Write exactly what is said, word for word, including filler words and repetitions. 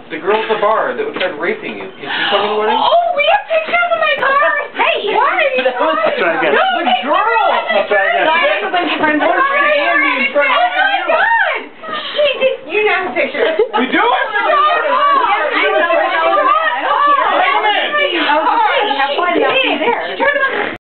The girl at the bar that tried raping you. Is she coming to the wedding? Oh, we have pictures of my car! Hey! Why? Let's try again. No, The girl! Let's try again. I have a bunch of friends.